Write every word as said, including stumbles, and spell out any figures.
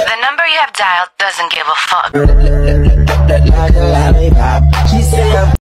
The number you have dialed doesn't give a fuck. Like a lollipop. She say I'm